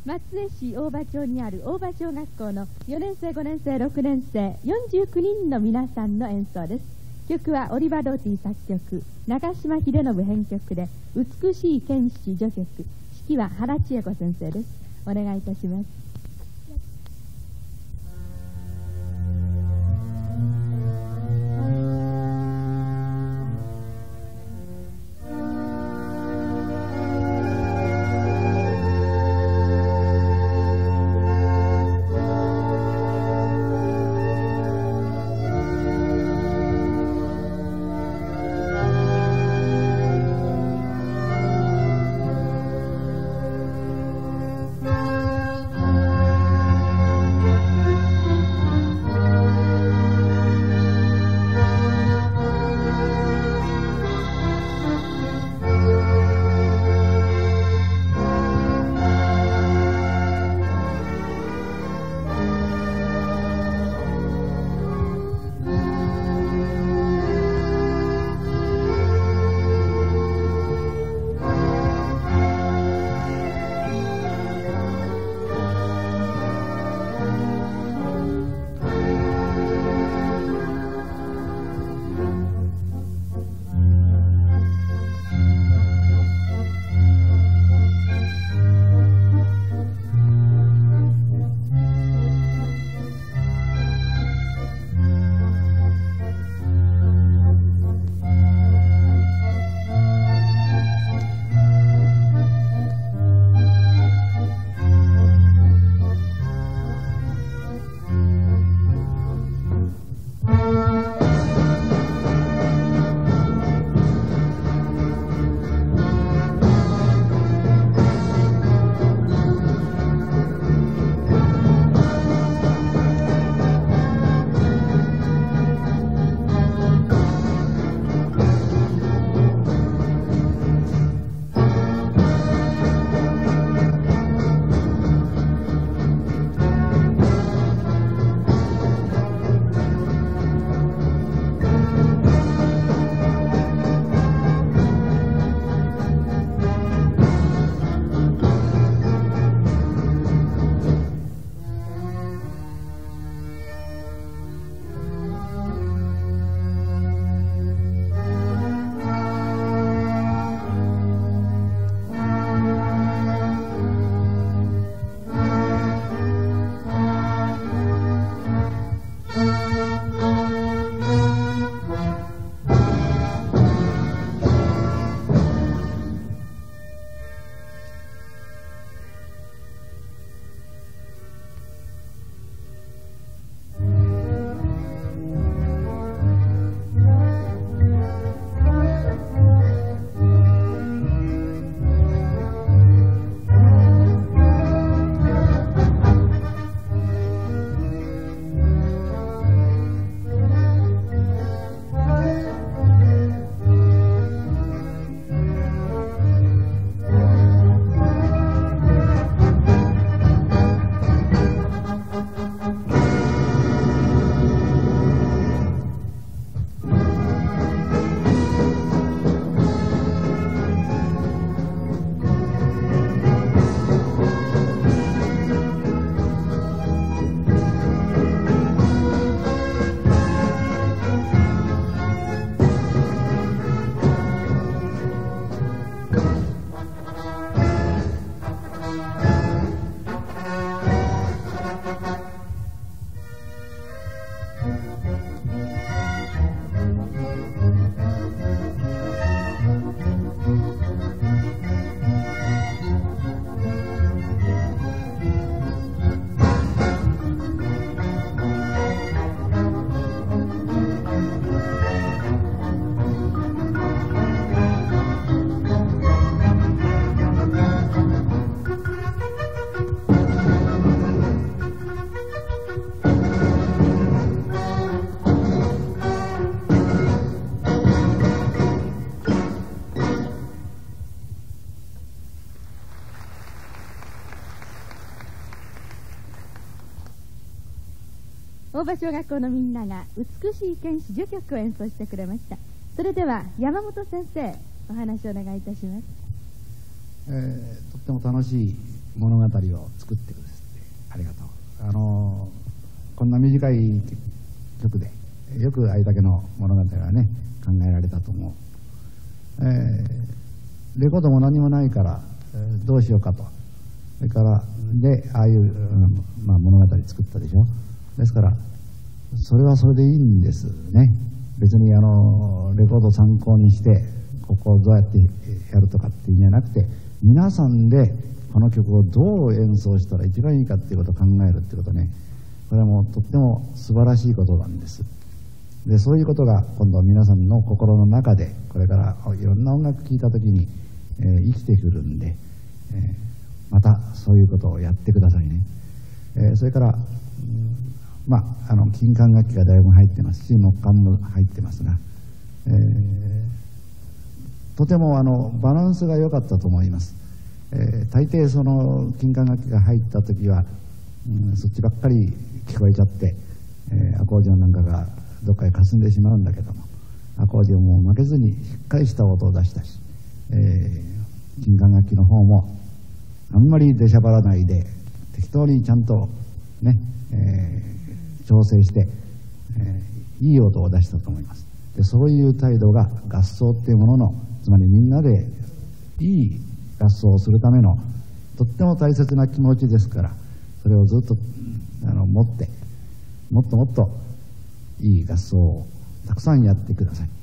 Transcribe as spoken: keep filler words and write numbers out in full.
松江市大場町にある大場小学校のよねん生、ごねん生、ろくねん生よんじゅうきゅうにんの皆さんの演奏です。曲はオリバー・ドーティ作曲、長嶋秀信編曲で美しい剣士序曲。指揮は原千恵子先生です。お願いいたします。大場小学校のみんなが美しい剣士序曲を演奏してくれました。それでは山本先生、お話をお願いいたします。 えー、とっても楽しい物語を作ってくれてありがとう。あのこんな短い曲でよくあれだけの物語はね考えられたと思う。えー、レコードも何もないから、えー、どうしようかと。それからでああいう、うん、まあ、物語作ったでしょ。ですからそれはそれでいいんですね。別にあのレコード参考にしてここをどうやってやるとかっていうんじゃなくて、皆さんでこの曲をどう演奏したら一番いいかっていうことを考えるってことね、これはもうとっても素晴らしいことなんです。でそういうことが今度は皆さんの心の中でこれからいろんな音楽聴いた時に、えー、生きてくるんで、えー、またそういうことをやってくださいね。えー、それから、うん、まああの金管楽器がだいぶ入ってますし木管も入ってますが、えー、とてもあのバランスが良かったと思います。えー、大抵その金管楽器が入った時は、うん、そっちばっかり聞こえちゃって、えー、アコーディオンなんかがどっかへ霞んでしまうんだけども、アコーディオンも負けずにしっかりした音を出したし、えー、金管楽器の方もあんまり出しゃばらないで適当にちゃんとね、えー、調整して、えー、いい音を出したと思います。でそういう態度が合奏っていうものの、つまりみんなでいい合奏をするためのとっても大切な気持ちですから、それをずっとあの持ってもっともっといい合奏をたくさんやってください。